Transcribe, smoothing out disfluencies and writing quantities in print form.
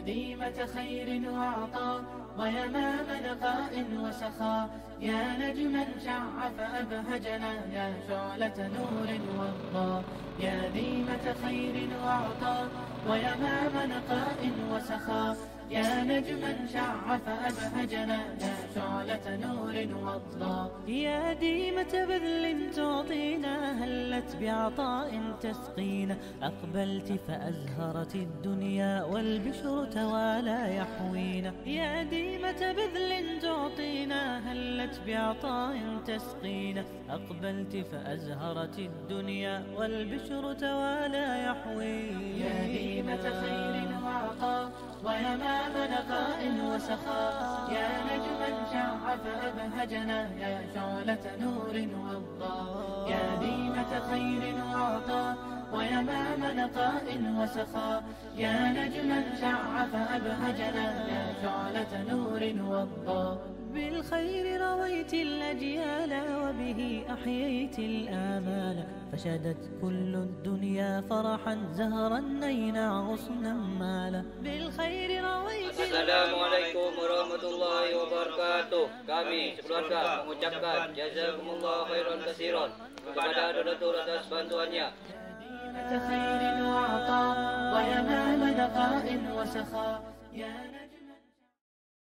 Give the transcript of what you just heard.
ديمة خير وعطاء ويمام نقاء وسخاء، يا نجما شع فأبهجنا، يا شعلة نور وضاء. يا ديمة خير وعطاء ويمام نقاء وسخاء، يا نجما شع فأبهجنا، يا شعلة نور وضاء. يا ديمة بذل تعطينا، هلت بعطاء تسقينا، أقبلت فأزهرت الدنيا والبشر توالى يحوينا. يا ديمة بذل تعطينا، هلت بعطاء تسقينا، أقبلت فأزهرت الدنيا والبشر توالى يحوينا. يا ديمة خير وعطاء ويمام نقاء وسخاء، يا نجما شع فأبهجنا، يا شعلة نور وضاء. يا ديمة خير وعطاء ويمام نقاء وسخاء، يا نجما شع فأبهجنا، يا شعلة نور وضاء. بالخير رويت الأجيال وبه أحييت الآمال، فشدت كل الدنيا فرحا زهرا نينا غصنا مالا. بالخير رويت. Assalamualaikum warahmatullahi wabarakatuh. Kami sekeluarga mengucapkan jazakumullah khairan katsiran kepada donatur atas bantuannya. خير وعطاء ويمام نقاء وسخاء.